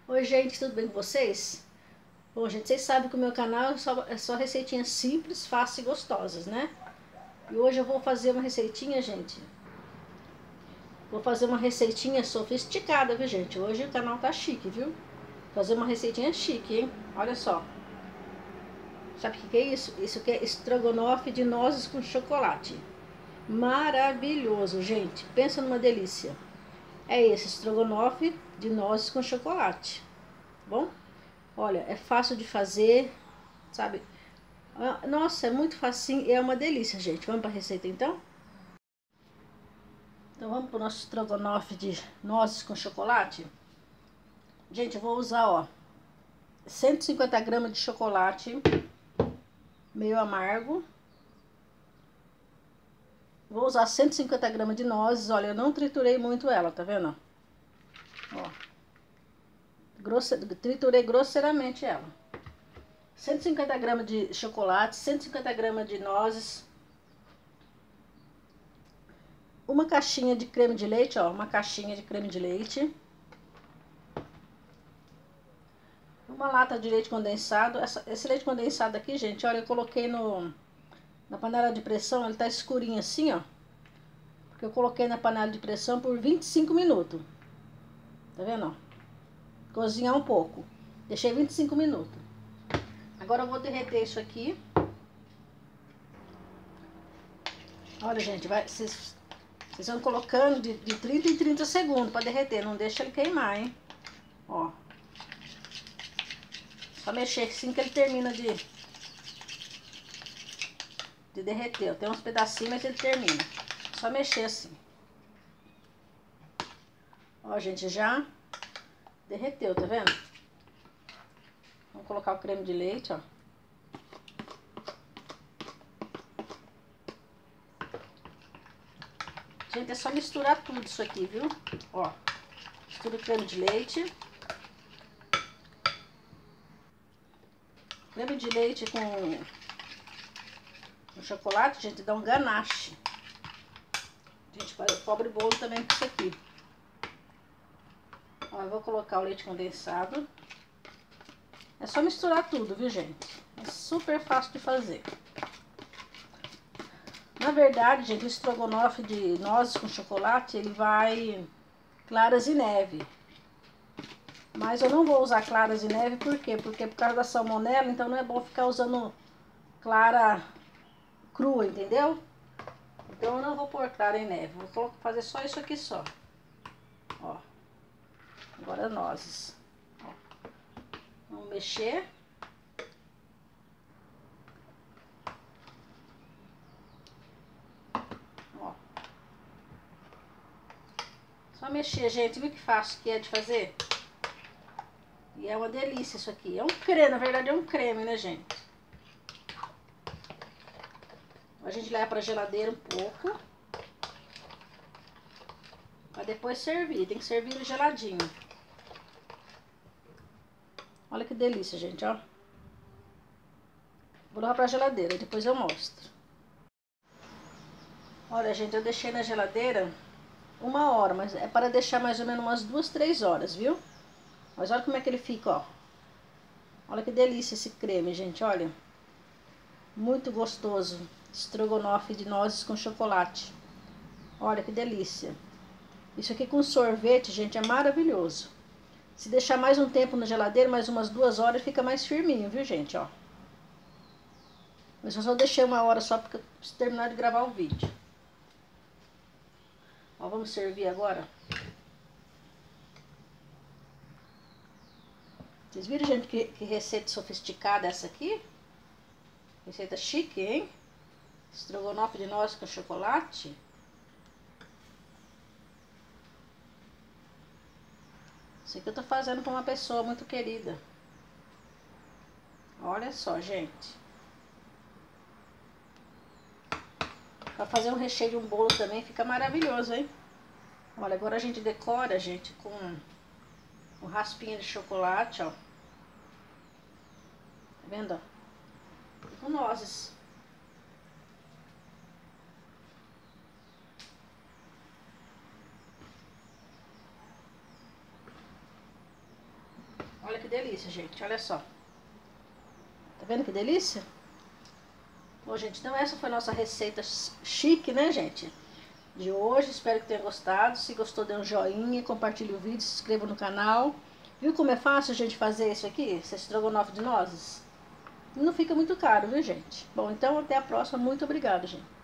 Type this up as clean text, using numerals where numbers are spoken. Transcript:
Oi gente, tudo bem com vocês? Bom gente, vocês sabem que o meu canal é só receitinhas simples, fáceis e gostosas, né? E hoje eu vou fazer uma receitinha, gente. Vou fazer uma receitinha sofisticada, viu gente? Hoje o canal tá chique, viu? Fazer uma receitinha chique, hein? Olha só. Sabe o que é isso? Isso aqui é estrogonofe de nozes com chocolate. Maravilhoso, gente. Pensa numa delícia. É esse estrogonofe de nozes com chocolate. Tá bom? Olha, é fácil de fazer, sabe? Nossa, é muito facinho e é uma delícia, gente. Vamos para a receita então? Então vamos para o nosso estrogonofe de nozes com chocolate. Gente, eu vou usar, ó, 150 gramas de chocolate meio amargo. Vou usar 150 gramas de nozes. Olha, eu não triturei muito ela, tá vendo? Ó, triturei grosseiramente ela. 150 gramas de chocolate, 150 gramas de nozes. Uma caixinha de creme de leite, ó, uma caixinha de creme de leite. Uma lata de leite condensado. Esse leite condensado aqui, gente, olha, eu coloquei na panela de pressão, ele tá escurinho assim, ó. Porque eu coloquei na panela de pressão por 25 minutos. Tá vendo, ó? Cozinhar um pouco. Deixei 25 minutos. Agora eu vou derreter isso aqui. Olha, gente, vocês vão colocando de 30 em 30 segundos para derreter. Não deixa ele queimar, hein? Ó. Só mexer assim que ele termina de derreter. Tem uns pedacinhos, mas ele termina. Só mexer assim. Ó, gente, já derreteu, tá vendo? Vamos colocar o creme de leite, ó. Gente, é só misturar tudo isso aqui, viu? Ó, mistura o creme de leite. Creme de leite com chocolate, gente, dá um ganache. Gente, pobre bolo também com isso aqui. Ó, eu vou colocar o leite condensado. É só misturar tudo, viu, gente? É super fácil de fazer. Na verdade, gente, o estrogonofe de nozes com chocolate, ele vai claras e neve. Mas eu não vou usar claras e neve, por quê? Porque por causa da salmonela, então não é bom ficar usando clara crua, entendeu? Então eu não vou pôr clara em neve, vou fazer só isso aqui só. Ó, agora nozes. Ó. Vamos mexer. Ó. Só mexer, gente, viu que fácil que é de fazer? E é uma delícia isso aqui. É um creme, na verdade é um creme, né, gente? A gente leva pra geladeira um pouco. Pra depois servir. Tem que servir ele geladinho. Olha que delícia, gente, ó. Vou levar pra geladeira, depois eu mostro. Olha, gente, eu deixei na geladeira 1 hora, mas é para deixar mais ou menos umas 2, 3 horas, viu? Mas olha como é que ele fica, ó. Olha que delícia esse creme, gente, olha. Muito gostoso. Estrogonofe de nozes com chocolate. Olha que delícia. Isso aqui com sorvete, gente, é maravilhoso. Se deixar mais um tempo na geladeira, mais umas 2 horas, fica mais firminho, viu, gente, ó. Mas eu só deixei 1 hora só porque eu preciso terminar de gravar o vídeo. Ó, vamos servir agora. Vocês viram, gente, que receita sofisticada essa aqui? Receita chique, hein? Estrogonofe de nozes com chocolate. Isso aqui eu tô fazendo com uma pessoa muito querida. Olha só, gente. Pra fazer um recheio de um bolo também fica maravilhoso, hein? Olha, agora a gente decora, gente, com um raspinha de chocolate, ó. Tá vendo, ó? E com nozes. delícia, gente. Olha só. Tá vendo que delícia? Bom, gente, então essa foi a nossa receita chique, né, gente? De hoje. Espero que tenha gostado. Se gostou, dê um joinha, compartilhe o vídeo, se inscreva no canal. Viu como é fácil a gente fazer isso aqui? Esse estrogonofe de nozes? Não fica muito caro, viu, gente? Bom, então até a próxima. Muito obrigada, gente.